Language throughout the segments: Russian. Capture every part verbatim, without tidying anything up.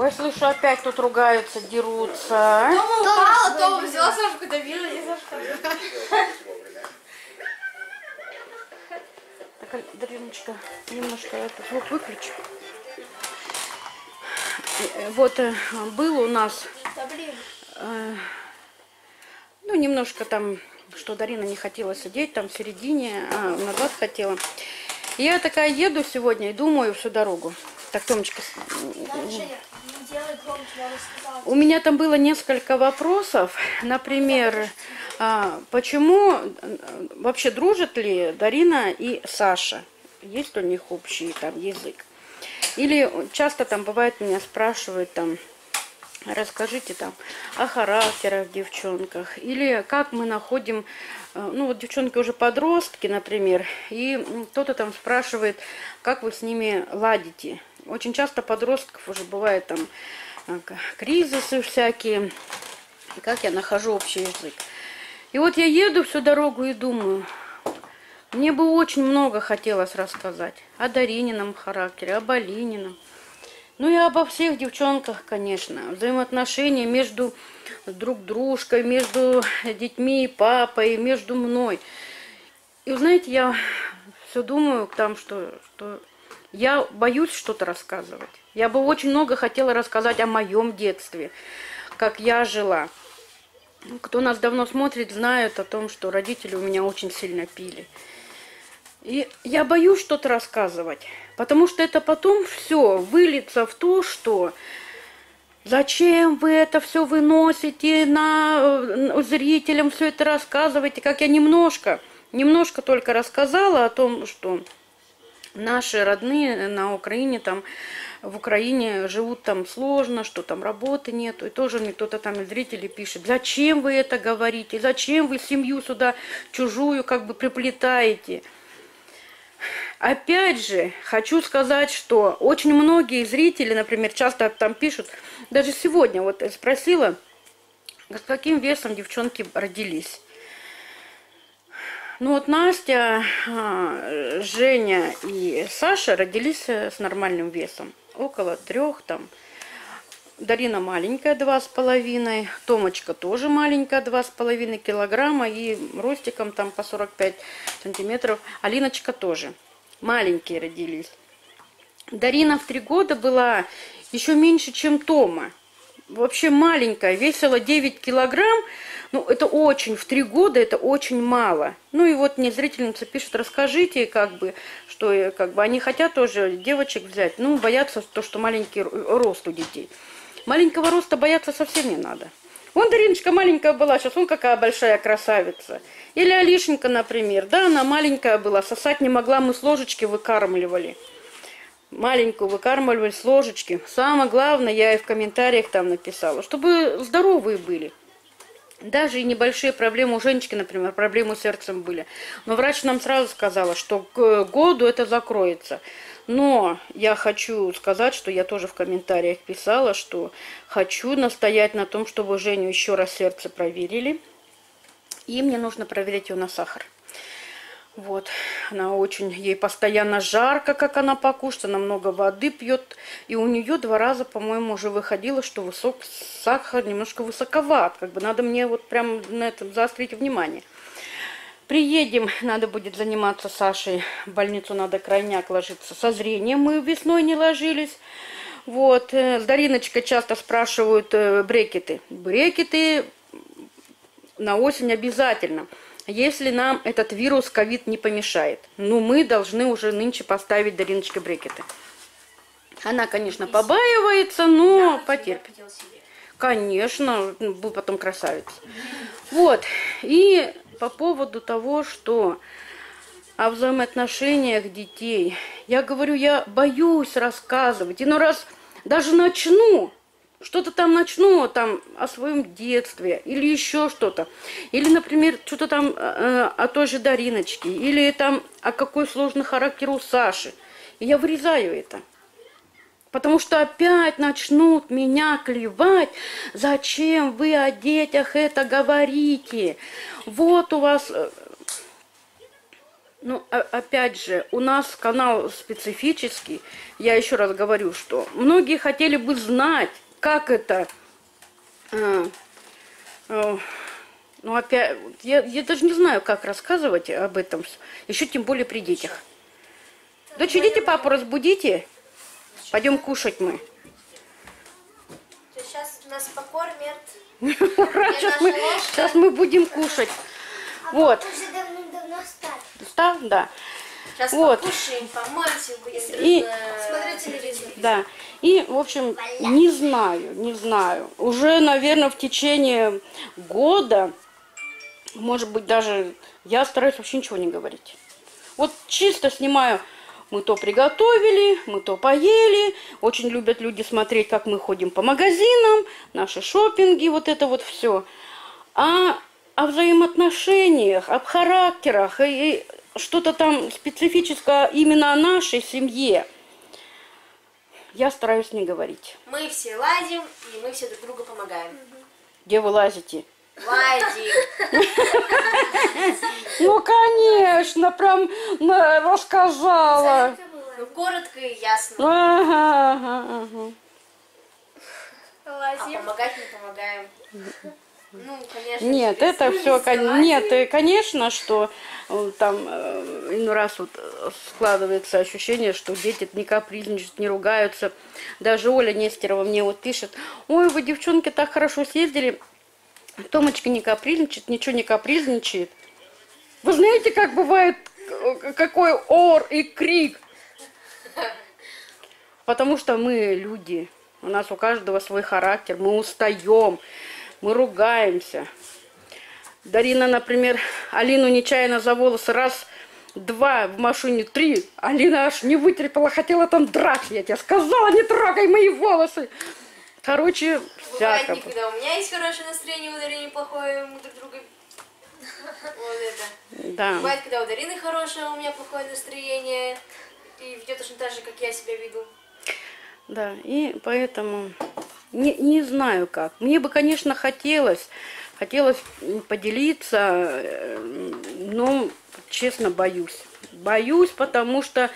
Ой, слышу, опять тут ругаются, дерутся. Тома упала, Тома взяла Сашку, добила, и Сашка. Так, Дариночка, немножко это, звук выключи. Вот был у нас, э, ну, немножко там, что Дарина не хотела сидеть, там в середине, а назад хотела. И я такая еду сегодня и думаю всю дорогу. Так, Томочка, у меня там было несколько вопросов. Например, почему вообще дружат ли Дарина и Саша? Есть у них общий там язык? Или часто там бывает, меня спрашивают там, расскажите там о характерах в девчонках. Или как мы находим, ну вот девчонки уже подростки, например, и кто-то там спрашивает, как вы с ними ладите. Очень часто подростков уже бывает там кризисы всякие, как я нахожу общий язык. И вот я еду всю дорогу и думаю, мне бы очень много хотелось рассказать о Даринином характере, об Алинином. Ну и обо всех девчонках, конечно. Взаимоотношения между друг дружкой, между детьми и папой, между мной. И, знаете, я все думаю там, что, что я боюсь что-то рассказывать. Я бы очень много хотела рассказать о моем детстве, как я жила. Кто нас давно смотрит, знает о том, что родители у меня очень сильно пили. И я боюсь что-то рассказывать, потому что это потом все выльется в то, что зачем вы это все выносите на зрителям, все это рассказываете, как я немножко, немножко только рассказала о том, что наши родные на Украине, там, в Украине живут там сложно, что там работы нету. И тоже мне кто-то там из зрителей пишет, зачем вы это говорите, зачем вы семью сюда чужую как бы приплетаете. Опять же, хочу сказать, что очень многие зрители, например, часто там пишут, даже сегодня вот спросила, с каким весом девчонки родились. Ну вот Настя, Женя и Саша родились с нормальным весом, около трех там. Дарина маленькая, два с половиной, Томочка тоже маленькая, два с половиной килограмма и ростиком там по сорок пять сантиметров. Алиночка тоже. Маленькие родились. Дарина в три года была еще меньше, чем Тома. Вообще маленькая, весила девять килограмм. Ну, это очень, в три года это очень мало. Ну, и вот мне зрительница пишет, расскажите, как бы, что как бы они хотят тоже девочек взять. Ну, боятся то, что маленький рост у детей. Маленького роста бояться совсем не надо. Вон Дариночка маленькая была, сейчас вон какая большая красавица. Или Алишенька, например. Да, она маленькая была, сосать не могла, мы с ложечки выкармливали. Маленькую выкармливали с ложечки. Самое главное, я и в комментариях там написала, чтобы здоровые были. Даже и небольшие проблемы у Женечки, например, проблемы с сердцем были. Но врач нам сразу сказала, что к году это закроется. Но я хочу сказать, что я тоже в комментариях писала, что хочу настоять на том, чтобы Женю еще раз сердце проверили. И мне нужно проверить ее на сахар. Вот, она очень, ей постоянно жарко, как она покушает, она много воды пьет. И у нее два раза, по-моему, уже выходило, что высок, сахар немножко высоковат. Как бы надо мне вот прям на этом заострить внимание. Приедем, надо будет заниматься Сашей, в больницу надо крайняк ложиться. Со зрением мы весной не ложились. Вот, с Дариночкой часто спрашивают брекеты. Брекеты на осень обязательно, если нам этот вирус ковид не помешает. Ну, мы должны уже нынче поставить Дариночке брекеты. Она, конечно, побаивается, но потерпит. Конечно, был потом красавец. Вот, и по поводу того, что о взаимоотношениях детей, я говорю, я боюсь рассказывать. И ну раз даже начну, что-то там начну там о своем детстве или еще что-то. Или, например, что-то там э, о той же Дариночке. Или там о какой сложный характер у Саши. И я вырезаю это. Потому что опять начнут меня клевать. Зачем вы о детях это говорите? Вот у вас... Ну, а- опять же, у нас канал специфический. Я еще раз говорю, что многие хотели бы знать, как это... э, э, ну, опять... Я, я даже не знаю, как рассказывать об этом. Еще тем более при детях. Дочь, идите папу разбудите. Пойдем кушать мы. Сейчас нас покормят. Ура, сейчас мы, сейчас мы будем кушать. Вот. Уже давно-давно встали. Стал? Да. Сейчас Вот. покушаем, помоемся, будем И- смотреть телевизор. Да. И, в общем, не знаю, не знаю. Уже, наверное, в течение года, может быть, даже я стараюсь вообще ничего не говорить. Вот чисто снимаю, мы то приготовили, мы то поели. Очень любят люди смотреть, как мы ходим по магазинам, наши шопинги, вот это вот все. А о взаимоотношениях, об характерах и, и что-то там специфическое именно о нашей семье я стараюсь не говорить. Мы все ладим, и мы все друг другу помогаем. Где вы лазите? Ладим. Ну, конечно, прям на- рассказала. Ну, коротко и ясно. Ага, ага, ага. А Лазим. помогать мы помогаем. Ну, конечно. Нет, через это все, слезы. нет, и, конечно, что э, там э, иной раз вот э, складывается ощущение, что дети не капризничают, не ругаются. Даже Оля Нестерова мне вот пишет: ой, вы, девчонки, так хорошо съездили, Томочка не капризничает, ничего не капризничает. Вы знаете, как бывает, э, какой ор и крик? Потому что мы люди, у нас у каждого свой характер, мы устаем, мы ругаемся. Дарина, например, Алину нечаянно за волосы раз, два, в машине три. Алина аж не вытерпела, хотела там драть. Я тебе сказала, не трогай мои волосы. Короче, Бывает всяко. не когда у меня есть хорошее настроение, у Дарины плохое, мы друг друга... Вот это. Да. Бывает, когда у Дарины хорошее, а у меня плохое настроение. И ведет точно так же, как я себя веду. Да, и поэтому не, не знаю как. Мне бы, конечно, хотелось, хотелось поделиться, э, но, честно, боюсь. Боюсь, потому что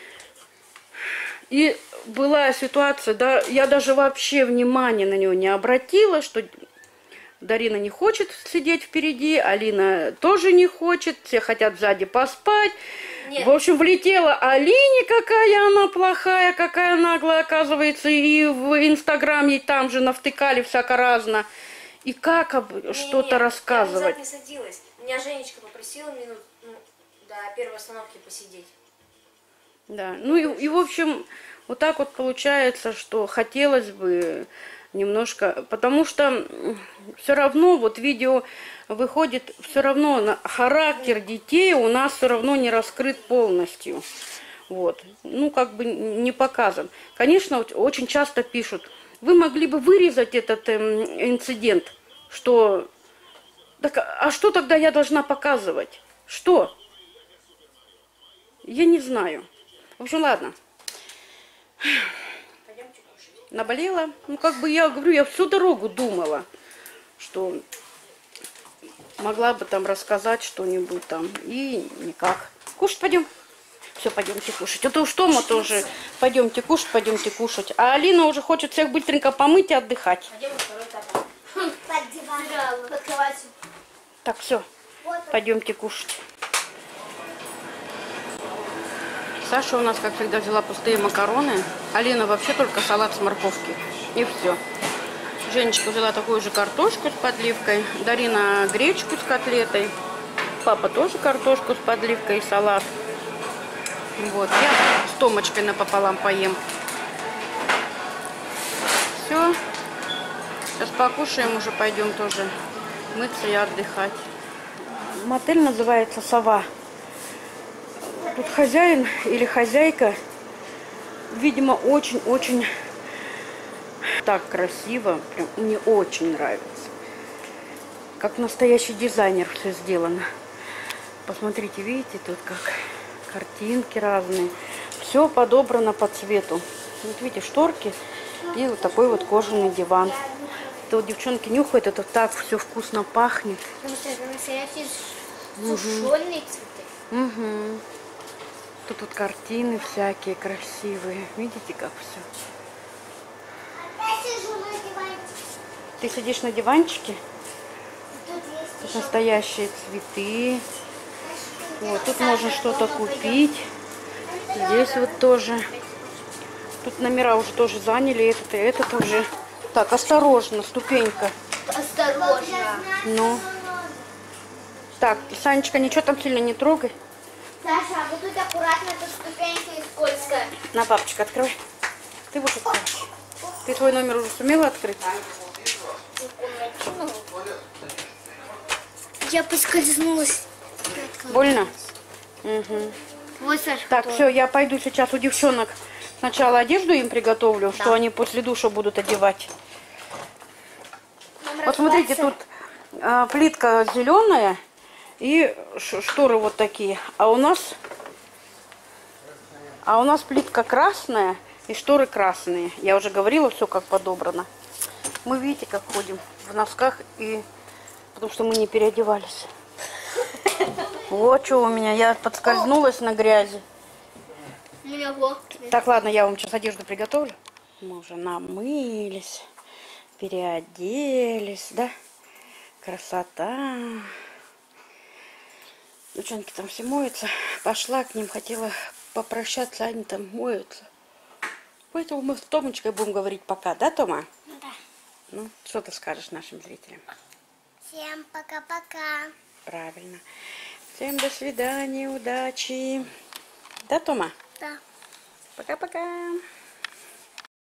и была ситуация, да, я даже вообще внимания на нее не обратила, что Дарина не хочет сидеть впереди, Алина тоже не хочет, все хотят сзади поспать. Нет. В общем, влетела Алине, какая она плохая, какая наглая, оказывается, и в Инстаграм ей там же навтыкали всяко разно. И как об- что-то Не-не-не, рассказывать. Я назад не садилась. Меня Женечка попросила минут ну, до первой остановки посидеть. Да, ну и, и в общем, вот так вот получается, что хотелось бы немножко, потому что все равно вот видео выходит, все равно на- характер детей у нас все равно не раскрыт полностью. Вот, ну как бы не показан. Конечно, вот очень часто пишут: вы могли бы вырезать этот эм, инцидент, что... Так, а что тогда я должна показывать? Что? Я не знаю. В общем, ладно. Пойдемте кушать. Наболела. Ну, как бы я говорю, я всю дорогу думала, что могла бы там рассказать что-нибудь там. И никак. Кушать пойдем. Все, пойдемте кушать. Это уж Тома тоже. Пойдемте кушать, пойдемте кушать. А Алина уже хочет всех быстренько помыть и отдыхать. Пойдем на второй этап. Под диваном. Под кроватью. Так, все, Вот. пойдемте кушать. Саша у нас, как всегда, взяла пустые макароны. Алина вообще только салат с морковки. И все. Женечка взяла такую же картошку с подливкой. Дарина гречку с котлетой. Папа тоже картошку с подливкой и салат. Вот, я с Томочкой напополам поем. Все. Сейчас покушаем, уже пойдем тоже мыться и отдыхать. Мотель называется «Сова». Тут хозяин или хозяйка, видимо, очень-очень так красиво. Прям мне очень нравится. Как настоящий дизайнер все сделано. Посмотрите, видите, тут как картинки разные. Все подобрано по цвету. Вот видите, шторки и вот такой вот кожаный диван. Это вот девчонки нюхают, это так все вкусно пахнет. Потому что это настоящие сушеные цветы. Угу. Тут вот картины всякие красивые. Видите, как все. Опять сижу на диванчике. Ты сидишь на диванчике? Тут есть Тут еще. настоящие цветы. Вот, тут можно что-то купить. Здесь вот тоже. Тут номера уже тоже заняли. Этот и этот уже. Так, осторожно, ступенька. Осторожно. Ну. Так, Санечка, ничего там сильно не трогай. Саша, а вот тут аккуратно, тут ступенька и скользкая. На, папочка, открывай. Ты будешь открывать. Ты свой номер уже сумела открыть? Я поскользнулась. Больно? Угу. Вот, Саша. Так, все, я пойду сейчас у девчонок сначала одежду им приготовлю, что они после душа будут одевать. Вот смотрите, тут а, плитка зеленая и ш- шторы вот такие. А у нас, а у нас плитка красная и шторы красные. Я уже говорила, все как подобрано. Мы, видите, как ходим в носках, и потому что мы не переодевались. Вот что у меня, я подскользнулась на грязи. У меня вот. Так, ладно, я вам сейчас одежду приготовлю. Мы уже намылись, переоделись, да? Красота. Девчонки там все моются. Пошла к ним, хотела попрощаться, они там моются. Поэтому мы с Томочкой будем говорить пока, да, Тома? Да. Ну, что ты скажешь нашим зрителям? Всем пока-пока. Правильно. Всем до свидания, удачи. Да, Тома? Да. Пока-пока.